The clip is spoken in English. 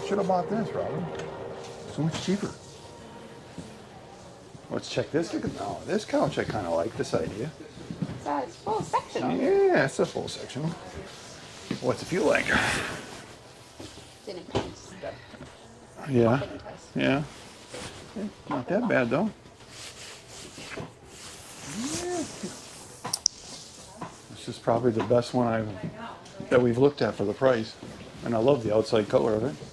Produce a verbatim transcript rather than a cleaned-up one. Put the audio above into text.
Should have bought this, Robin. So much cheaper. Let's check this. Look at oh, this couch. I kind of like this idea. So it's full sectional. Yeah, it's a full sectional. What's it feel like? Didn't come just the Yeah, popping twice. yeah. Not that bad though. Yeah. This is probably the best one I've that we've looked at for the price, and I love the outside color of it.